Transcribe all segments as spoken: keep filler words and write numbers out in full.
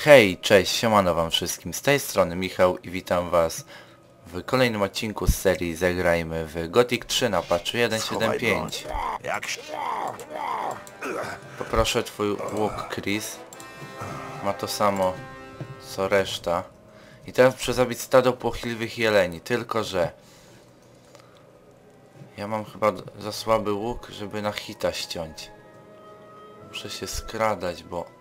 Hej, cześć, siemano wam wszystkim, z tej strony Michał i witam was w kolejnym odcinku z serii Zagrajmy w Gothic trzy na patchu jeden siedem pięć. Jak... Poproszę twój łuk, Chris. Ma to samo co reszta. I teraz muszę zabić stado płochliwych jeleni, tylko że ja mam chyba za słaby łuk, żeby na hita ściąć. Muszę się skradać, bo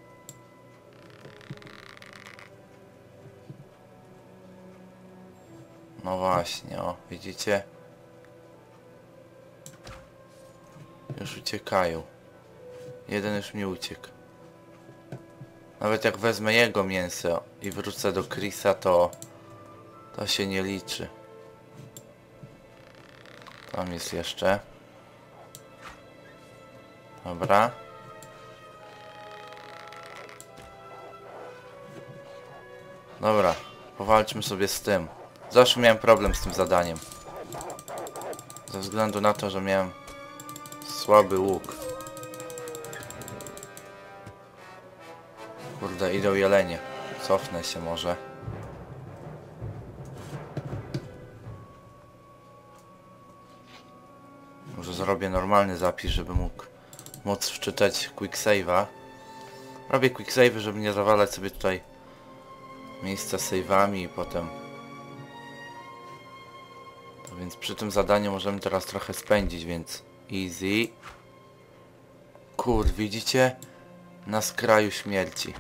no właśnie, o, widzicie? Już uciekają. Jeden już mi uciekł. Nawet jak wezmę jego mięso i wrócę do Chrisa, to to się nie liczy. Tam jest jeszcze. Dobra. Dobra, powalczmy sobie z tym. Zawsze miałem problem z tym zadaniem. Ze względu na to, że miałem słaby łuk. Kurde, idą jelenie. Cofnę się może. Może zrobię normalny zapis, żeby mógł móc wczytać quick save'a. Robię quick save'y, żeby nie zawalać sobie tutaj miejsca save'ami i potem... To więc przy tym zadaniu możemy teraz trochę spędzić, więc easy. Kur, widzicie? Na skraju śmierci.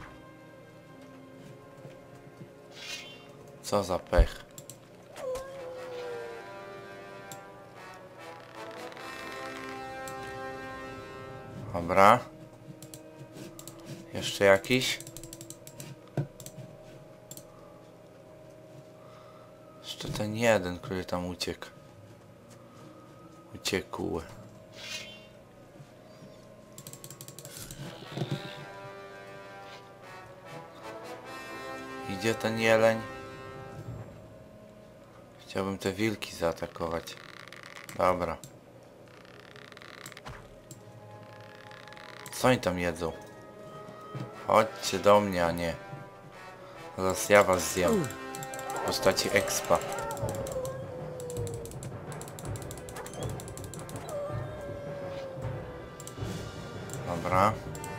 Co za pech. Dobra. Jeszcze jakiś? Jeszcze ten jeden, który tam uciekł. Uciekł. Idzie ten jeleń. Chciałbym te wilki zaatakować. Dobra. Co oni tam jedzą? Chodźcie do mnie, a nie. Zaraz ja was zjem. W postaci expa. Dobra.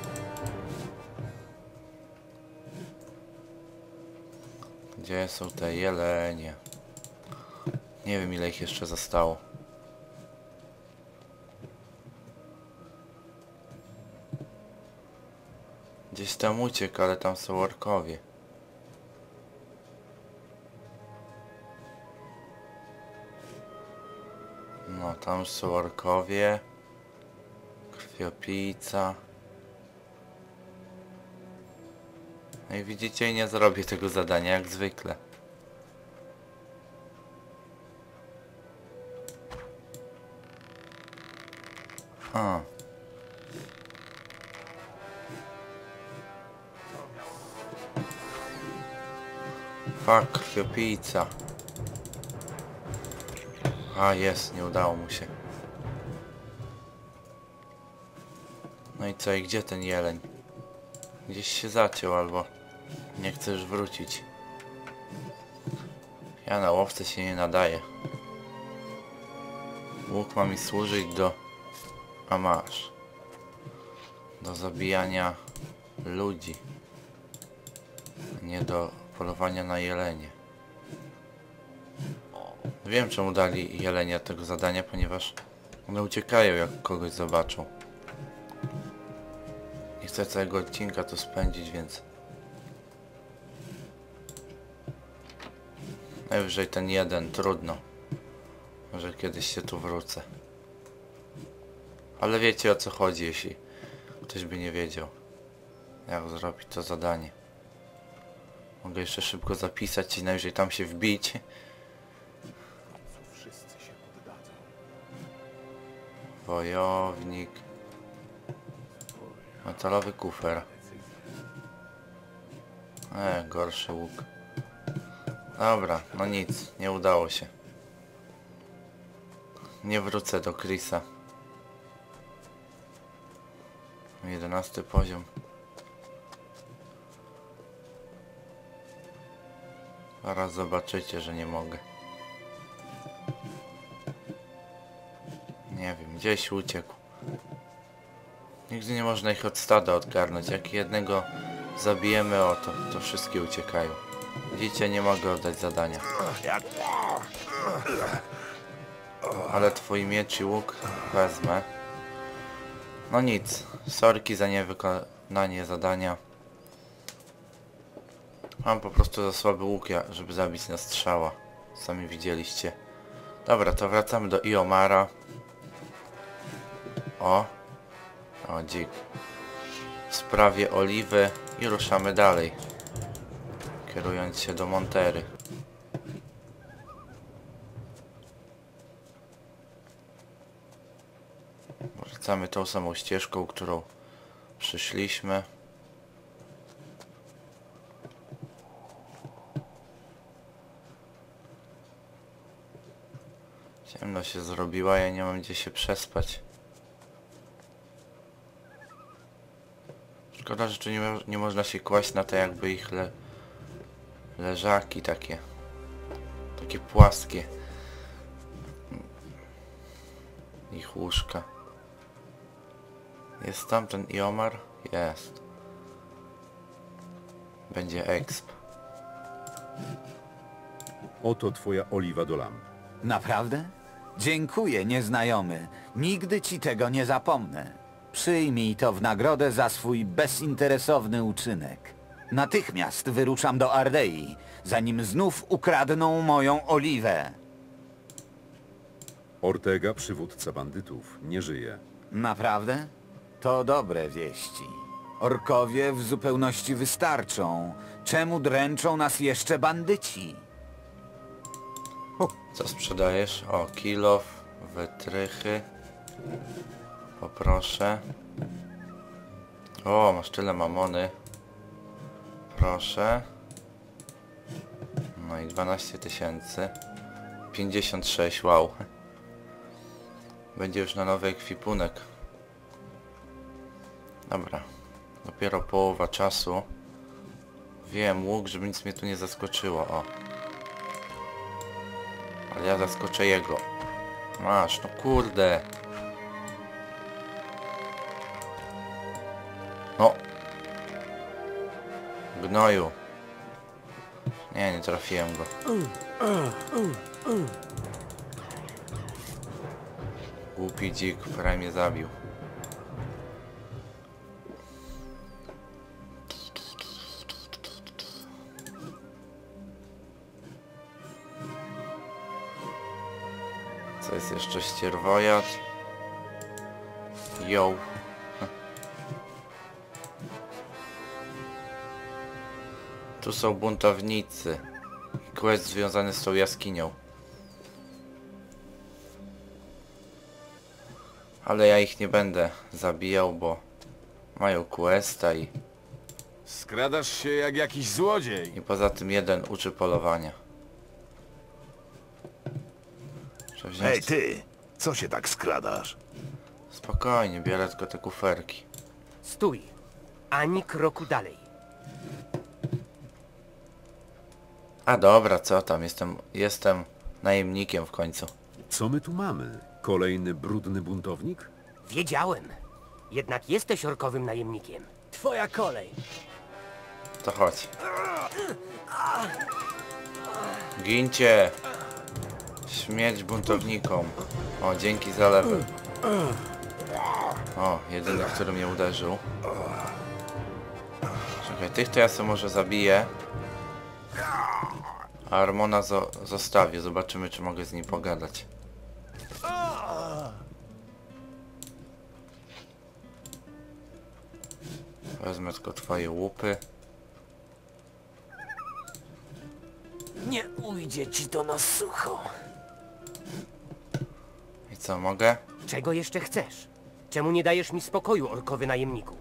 Gdzie są te jelenie? Nie wiem, ile ich jeszcze zostało. Gdzieś tam uciekł, ale tam są orkowie. No, tam są orkowie. Krwiopijca. No i widzicie, nie zrobię tego zadania jak zwykle. A. Fuck, krwiopijca. A, jest, nie udało mu się. No i co, i gdzie ten jeleń? Gdzieś się zaciął albo nie chce już wrócić. Ja na łowcę się nie nadaję. Łuk ma mi służyć do... A masz. Do zabijania ludzi. Nie do polowania na jelenie. Wiem, czemu dali jelenia tego zadania, ponieważ one uciekają, jak kogoś zobaczą. Nie chcę całego odcinka tu spędzić, więc najwyżej ten jeden, trudno. Może kiedyś się tu wrócę. Ale wiecie, o co chodzi, jeśli ktoś by nie wiedział, jak zrobić to zadanie. Mogę jeszcze szybko zapisać i najwyżej tam się wbić. Wojownik. Metalowy kufer. E, gorszy łuk. Dobra, no nic, nie udało się. Nie wrócę do Chrisa. jedenasty poziom. Zaraz zobaczycie, że nie mogę. Nie wiem, gdzieś uciekł. Nigdy nie można ich od stada odgarnąć. Jak jednego zabijemy, o to, to wszystkie uciekają. Widzicie, nie mogę oddać zadania. Ale twój miecz i łuk wezmę. No nic, sorki za niewykonanie zadania. Mam po prostu za słaby łuk, żeby zabić na strzała. Sami widzieliście. Dobra, to wracamy do Iomara. O. O, dzik. W sprawie oliwy i ruszamy dalej. Kierując się do Montery. Wracamy tą samą ścieżką, którą przyszliśmy. Ciemno się zrobiła, ja nie mam gdzie się przespać. Szkoda, że tu nie, nie można się kłaść na te jakby ich le, leżaki takie. Takie płaskie. Ich łóżka. Jest tam ten Iomar? Jest. Będzie exp. Oto twoja oliwa do lamp. Naprawdę? Dziękuję, nieznajomy. Nigdy ci tego nie zapomnę. Przyjmij to w nagrodę za swój bezinteresowny uczynek. Natychmiast wyruszam do Ardei, zanim znów ukradną moją oliwę. Ortega, przywódca bandytów, nie żyje. Naprawdę? To dobre wieści. Orkowie w zupełności wystarczą. Czemu dręczą nas jeszcze bandyci? Co sprzedajesz? O, kilof, wytrychy. Poproszę. O, masz tyle mamony. Proszę. No i dwanaście tysięcy. pięćdziesiąt sześć, wow. Będzie już na nowy ekwipunek. Dobra. Dopiero połowa czasu. Wiem, łuk, żeby nic mnie tu nie zaskoczyło, o. Ale ja zaskoczę jego. Masz, no kurde. No. Gnoju. Nie, nie trafiłem go. Głupi dzik, prawie mnie zabił. Co jest jeszcze? Ścierwojad. Yo. Tu są buntownicy. Quest związany z tą jaskinią. Ale ja ich nie będę zabijał, bo mają questa i... Skradasz się jak jakiś złodziej. I poza tym jeden uczy polowania. Muszę wziąć... Hej ty, co się tak skradasz? Spokojnie, biorę tylko te kuferki. Stój! Ani kroku dalej. A dobra, co tam? Jestem, jestem najemnikiem w końcu. Co my tu mamy? Kolejny brudny buntownik? Wiedziałem. Jednak jesteś orkowym najemnikiem. Twoja kolej. To chodź. Gincie! Śmierć buntownikom. O, dzięki za level. O, jedyny, który mnie uderzył. Czekaj, tych to ja sobie może zabiję. A Armona zo zostawię. Zobaczymy, czy mogę z nim pogadać. Wezmę tylko twoje łupy. Nie ujdzie ci to na sucho. I co, mogę? Czego jeszcze chcesz? Czemu nie dajesz mi spokoju, orkowy najemniku?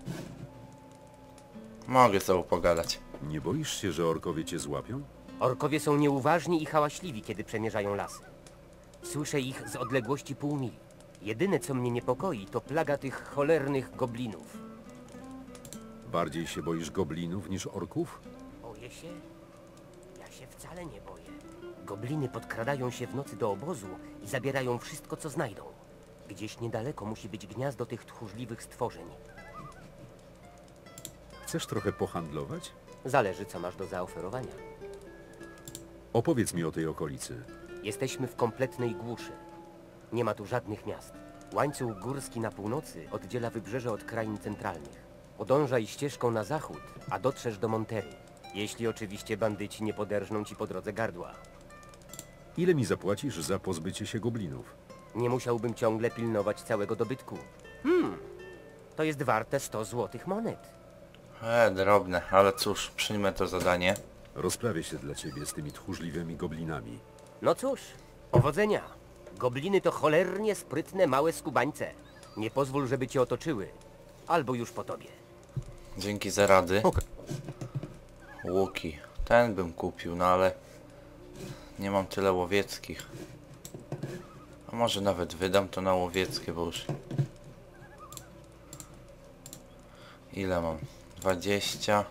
Mogę z tobą pogadać. Nie boisz się, że orkowie cię złapią? Orkowie są nieuważni i hałaśliwi, kiedy przemierzają lasy. Słyszę ich z odległości pół mili. Jedyne, co mnie niepokoi, to plaga tych cholernych goblinów. Bardziej się boisz goblinów niż orków? Boję się? Ja Ja się wcale nie boję. Gobliny podkradają się w nocy do obozu i zabierają wszystko, co znajdą. Gdzieś niedaleko musi być gniazdo tych tchórzliwych stworzeń. Chcesz trochę pohandlować? Zależy, co masz do zaoferowania. Opowiedz mi o tej okolicy. Jesteśmy w kompletnej głuszy. Nie ma tu żadnych miast. Łańcuch górski na północy oddziela wybrzeże od krain centralnych. Podążaj ścieżką na zachód, a dotrzesz do Montery. Jeśli oczywiście bandyci nie poderżną ci po drodze gardła. Ile mi zapłacisz za pozbycie się goblinów? Nie musiałbym ciągle pilnować całego dobytku. Hmm, to jest warte sto złotych monet. E, drobne, ale cóż, przyjmę to zadanie. Rozprawię się dla ciebie z tymi tchórzliwymi goblinami. No cóż, powodzenia. Gobliny to cholernie sprytne małe skubańce. Nie pozwól, żeby cię otoczyły. Albo już po tobie. Dzięki za rady. Okej. Łuki. Ten bym kupił, no ale nie mam tyle łowieckich. A może nawet wydam to na łowieckie, bo już... Ile mam? dwadzieścia.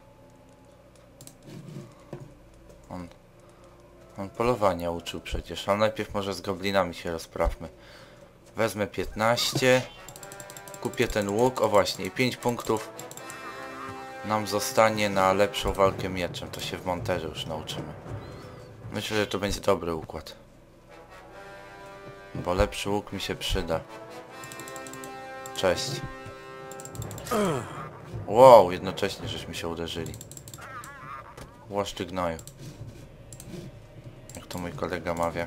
On... On polowania uczył przecież, ale najpierw może z goblinami się rozprawmy. Wezmę piętnaście. Kupię ten łuk, o właśnie, i pięć punktów nam zostanie na lepszą walkę mieczem. To się w monterze już nauczymy. Myślę, że to będzie dobry układ. Bo lepszy łuk mi się przyda. Cześć. Wow, jednocześnie żeśmy się uderzyli. Łoż ty gnoju. Jak to mój kolega mawia.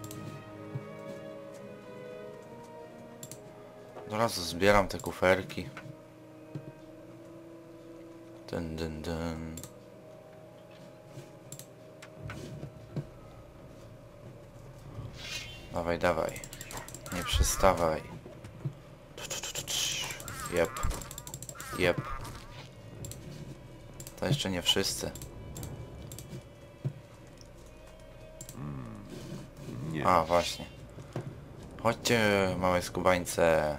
Od razu zbieram te kuferki. Dyn, dyn, dyn. Dawaj, dawaj. Nie przestawaj. Jep. Jep. To jeszcze nie wszyscy. Nie. A, właśnie. Chodźcie, małe skubańce.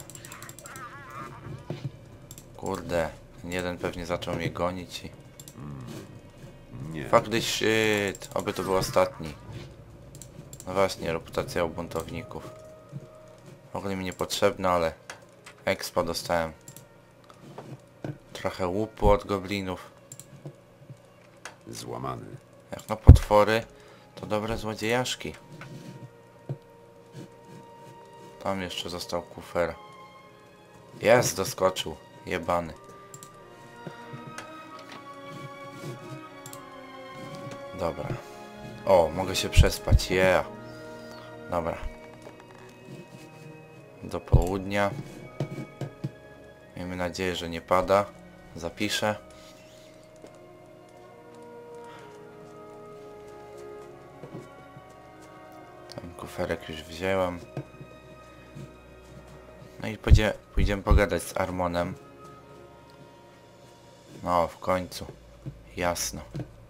Kurde. Jeden pewnie zaczął mnie gonić i... Nie. Fuck this shit. Oby to był ostatni. No właśnie, reputacja u buntowników. W ogóle mi niepotrzebna, ale... Expa dostałem. Trochę łupu od goblinów. Złamany. Jak na potwory, to dobre złodziejaszki. Tam jeszcze został kufer. Jest, doskoczył. Jebany. Dobra. O, mogę się przespać. Yeah. Dobra. Do południa. Miejmy nadzieję, że nie pada. Zapiszę. Ten kuferek już wzięłam. No i pójdzie, pójdziemy pogadać z Armonem. No, w końcu. Jasno.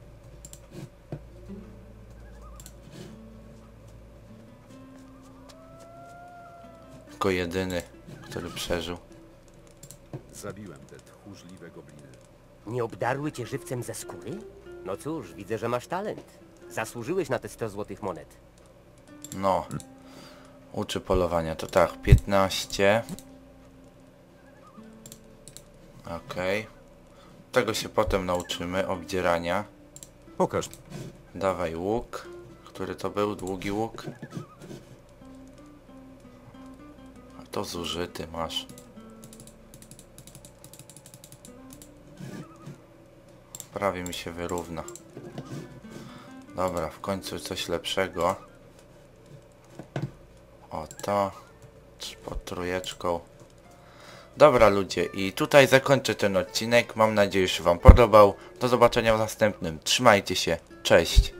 Tylko jedyny, który przeżył. Zabiłem te tchórzliwe gobliny. Nie obdarły cię żywcem ze skóry? No cóż, widzę, że masz talent. Zasłużyłeś na te sto złotych monet. No. Uczy polowania. To tak, piętnaście. Okej. Okay. Tego się potem nauczymy, obdzierania. Pokaż. Dawaj łuk. Który to był? Długi łuk. A to zużyty masz. Prawie mi się wyrówna. Dobra, w końcu coś lepszego. O to. Pod trójeczką. Dobra ludzie, i tutaj zakończę ten odcinek. Mam nadzieję, że wam podobał. Do zobaczenia w następnym. Trzymajcie się. Cześć.